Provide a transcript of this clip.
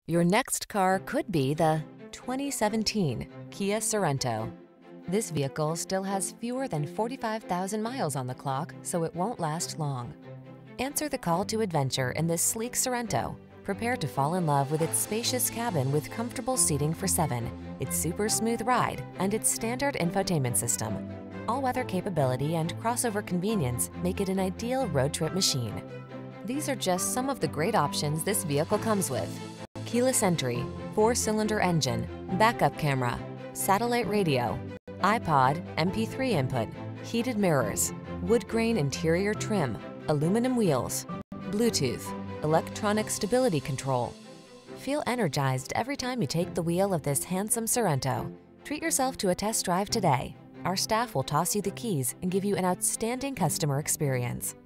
Your next car could be the 2017 Kia Sorento. This vehicle still has fewer than 45,000 miles on the clock, so it won't last long. Answer the call to adventure in this sleek Sorento. Prepare to fall in love with its spacious cabin with comfortable seating for 7, its super smooth ride, and its standard infotainment system. All-weather capability and crossover convenience make it an ideal road trip machine. These are just some of the great options this vehicle comes with: keyless entry, 4-cylinder engine, backup camera, satellite radio, iPod, MP3 input, heated mirrors, wood grain interior trim, aluminum wheels, Bluetooth, electronic stability control. Feel energized every time you take the wheel of this handsome Sorento. Treat yourself to a test drive today. Our staff will toss you the keys and give you an outstanding customer experience.